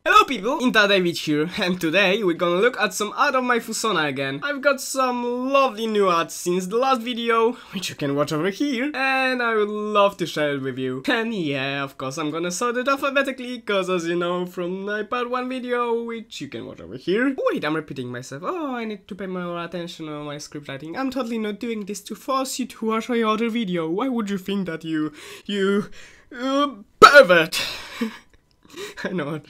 Hello people, IntaDavid here, and today we're gonna look at some art of my Fusona again. I've got some lovely new art since the last video, which you can watch over here, and I would love to share it with you. And yeah, of course I'm gonna sort it alphabetically, cause as you know from my part 1 video, which you can watch over here. Wait, I'm repeating myself. Oh, I need to pay more attention on my script writing. I'm totally not doing this to force you to watch my other video. Why would you think that you pervert? I know.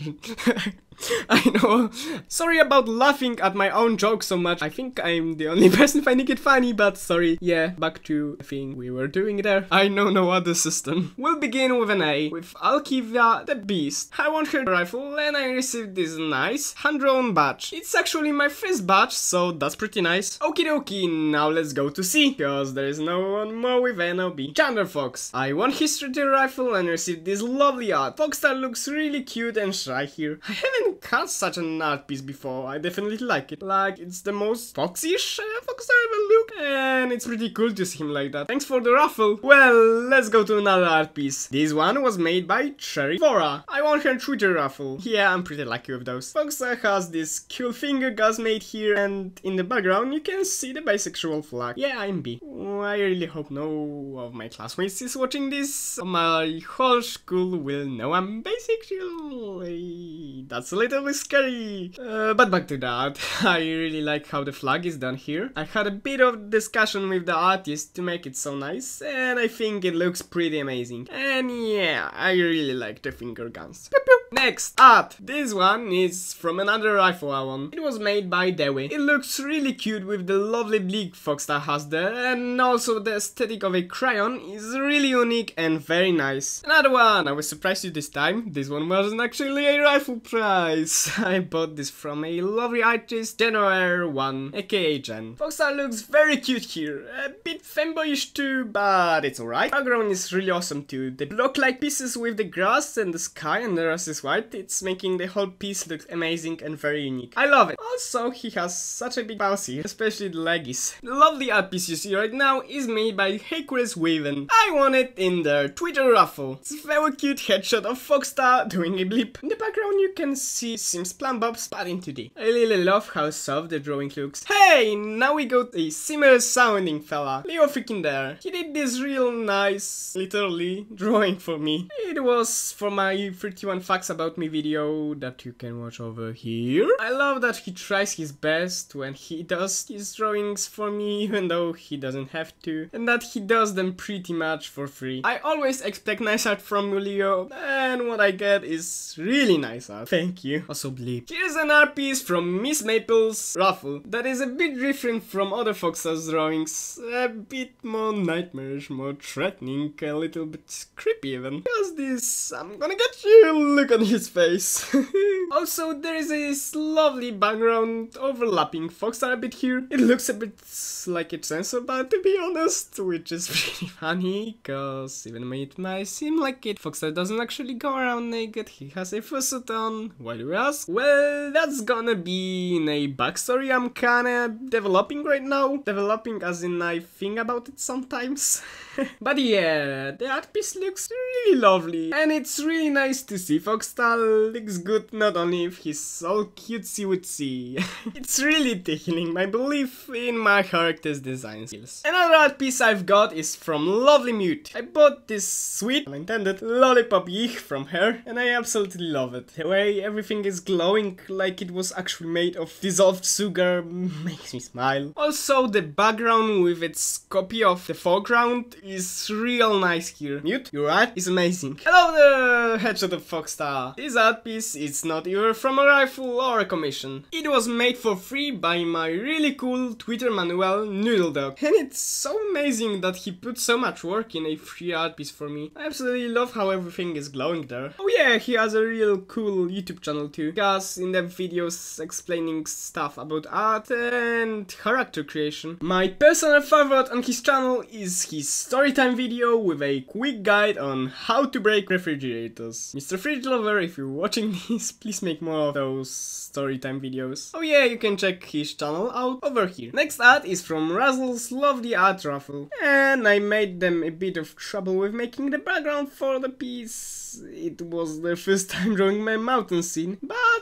I know. Sorry about laughing at my own joke so much. I think I'm the only person finding it funny, but sorry. Yeah, back to the thing we were doing there. I know no other system. We'll begin with an A, with Alkivia the Beast. I won her rifle and I received this nice hand-drawn badge. It's actually my first badge, so that's pretty nice. Okie dokie, now let's go to C, cause there is no one more with NOB. Chandler Fox. I won his 3D rifle and received this lovely art. Foxstar looks really cute and shy here. I haven't cut such an art piece before. I definitely like it. Like, it's the most foxy-ish Foxstar ever look, and it's pretty cool to see him like that. Thanks for the raffle. Well, let's go to another art piece. This one was made by Cherry Vora. I won her Twitter raffle. Yeah, I'm pretty lucky with those. Foxstar has this cool finger gas made here, and in the background you can see the bisexual flag. Yeah, I'm bi. I really hope no of my classmates is watching this. My whole school will know I'm bisexual. That's a little bit scary. But back to that. I really like how the flag is done here. I had a bit of discussion with the artist to make it so nice, and I think it looks pretty amazing. And yeah, I really like the finger guns. Pew pew. Next, art. This one is from another rifle I won. It was made by Dewi. It looks really cute with the lovely bleak Foxstar has there, and also the aesthetic of a crayon is really unique and very nice. Another one. I will surprise you this time. This one wasn't actually a rifle prize. I bought this from a lovely artist, Genoair1, aka Jen. Foxstar looks very cute here. A bit femboyish too, but it's alright. Background is really awesome too. They look like pieces with the grass and the sky, and the rest is white. It's making the whole piece look amazing and very unique. I love it. Also, he has such a big bounce here, especially the leggies. The lovely art piece you see right now is made by Heikuris Waven. I won it in their Twitter raffle. It's a very cute headshot of Foxstar doing a blip. In the background you can see Sims Plumbobs, but in 2D. I really love how soft the drawing looks. Hey, now we got a similar sounding fella, Leo freaking there. He did this real nice, literally, drawing for me. It was for my 31 facts about me video that you can watch over here. I love that he tries his best when he does his drawings for me, even though he doesn't have to, and that he does them pretty much for free. I always expect nice art from Leo, and what I get is really nice art. Thank you. Also bleep. Here's an art piece from Miss Maple's raffle that is a bit different from other Foxstar's drawings. A bit more nightmarish, more threatening, a little bit creepy even. Because this, I'm gonna get you, look on his face. Also, there is this lovely background overlapping Foxstar a bit here. It looks a bit like it's censored, but to be honest, which is pretty funny, cause even though it might seem like it, Foxstar doesn't actually go around naked. He has a fursuit on. Why do you ask? Well, that's gonna be in a backstory I'm kinda developing right now. Developing as in I think about it sometimes. But yeah, the art piece looks really lovely, and it's really nice to see Foxstar looks good not only if he's all cutesy wootsy. It's really tickling my belief in my character's design skills. Another art piece I've got is from Lovely Mute. I bought this sweet, unintended, lollipop yik from her, and I absolutely love it. The way everything is glowing like it was actually made of dissolved sugar makes me smile. Also, the background with its copy of the foreground is real nice here. Mute, your art is amazing. Hello there, headshot of Foxstar. This art piece is not either from a rifle or a commission. It was made for free by my really cool Twitter manual, Noodledog. And it's so amazing that he put so much work in a free art piece for me. I absolutely love how everything is glowing there. Oh yeah, he has a real cool YouTube channel too. He has in-depth videos explaining stuff about art and character creation. My personal favorite on his channel is his storytime video with a quick guide on how to break refrigerators. Mr. Fridge Lover, if you're watching this, please make more of those storytime videos. Oh yeah, you can check his channel out over here. Next art is from Razzle's lovely art raffle, and I made them a bit of trouble with making the background for the piece. It was their first time drawing my mountain scene, but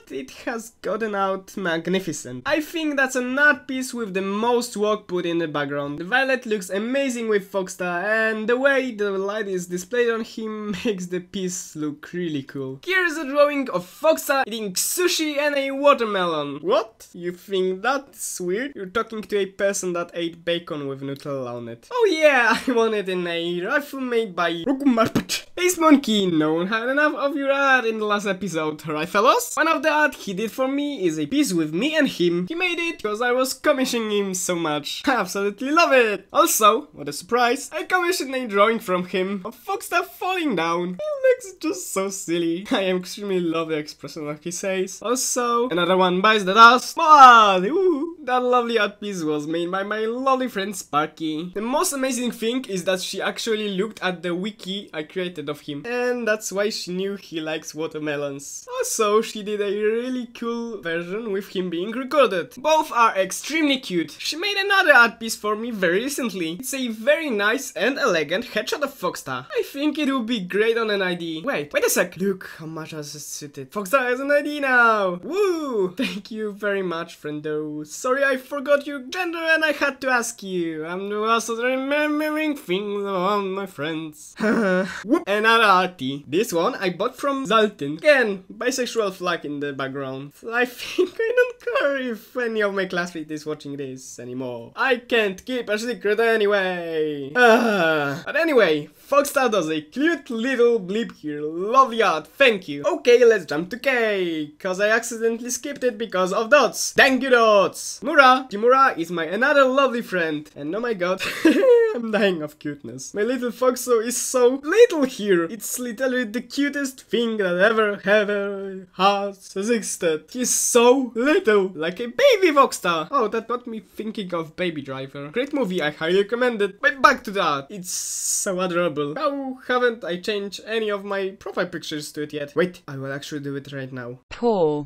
it has gotten out magnificent. I think that's an art piece with the most work put in the background. The violet looks amazing with Foxstar, and the way the light is displayed on him makes the piece look really cool. Here's a drawing of Foxstar eating sushi and a watermelon. What? You think that's weird? You're talking to a person that ate bacon with Nutella on it. Oh yeah, I won it in a rifle made by Rogumarpach. Ace Monkey, no one had enough of your art in the last episode, right fellas? One of the art he did for me is a piece with me and him. He made it because I was commissioning him so much. I absolutely love it. Also, what a surprise, I commissioned a drawing from him of Foxstar falling down. He looks just so silly. I extremely love the expression that he says. Also, another one bites the dust. But, ooh, that lovely art piece was made by my lovely friend Sparky. The most amazing thing is that she actually looked at the wiki I created of him, and that's why she knew he likes watermelons. Also, she did a really cool version with him being recorded. Both are extremely cute. She made another art piece for me very recently. It's a very nice and elegant headshot of Foxstar. I think it would be great on an ID. Wait a sec. Look how much has it suited. Foxstar has an ID now. Woo! Thank you very much, friendo. Sorry I forgot your gender and I had to ask you. I'm also remembering things on my friends. Whoop. Another arty. This one I bought from Zaltin. Again, bisexual flag in the background. I think I don't care if any of my classmates is watching this anymore. I can't keep a secret anyway. But anyway, Foxstar does a cute little blip here. Lovely art, thank you. Okay, let's jump to K, cause I accidentally skipped it because of dots. Thank you, dots. Mura. Timura is my another lovely friend. And oh my god, I'm dying of cuteness. My little Foxo is so little here. It's literally the cutest thing that ever has existed. He's so little, like a baby Foxstar. Oh, that got me thinking of Baby Driver. Great movie, I highly recommend it. But back to that. It's so adorable. How haven't I changed any of my profile pictures to it yet? Wait, I will actually do it right now. Tall.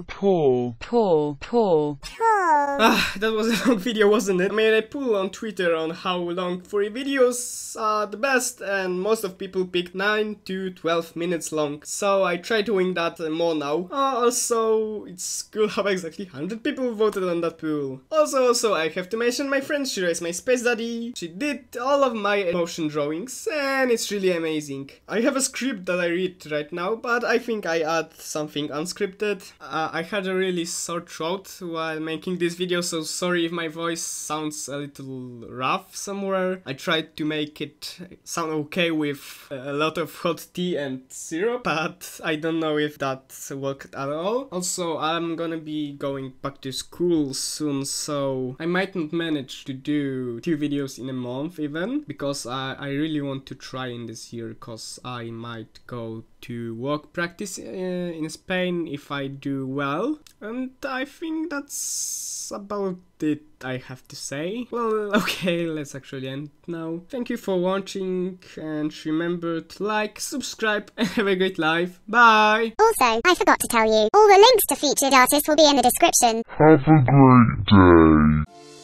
That was a long video, wasn't it? I made a poll on Twitter on how long furry videos are the best, and most of people picked 9 to 12 minutes long. So I try doing that more now. Also, it's cool how exactly 100 people voted on that poll. Also, I have to mention my friend Shira is my space daddy. She did all of my motion drawings, and it's really amazing. I have a script that I read right now, but I think I add something unscripted. I had a really sore throat while making this video, so sorry if my voice sounds a little rough somewhere. I tried to make it sound okay with a lot of hot tea and syrup, but I don't know if that worked at all. Also, I'm gonna be going back to school soon, so I might not manage to do 2 videos in a month even, because I really want to try in this year, because I might go to work practice in Spain if I do well, and I think that's about it I have to say. Well, okay, let's actually end now. Thank you for watching, and remember to like, subscribe, and have a great life. Bye! Also, I forgot to tell you, all the links to featured artists will be in the description. Have a great day.